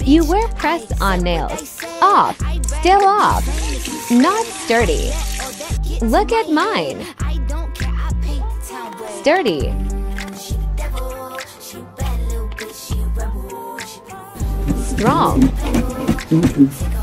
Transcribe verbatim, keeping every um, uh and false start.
You wear press-on nails. Off. Still off. Not sturdy. Look at mine. Sturdy. Strong.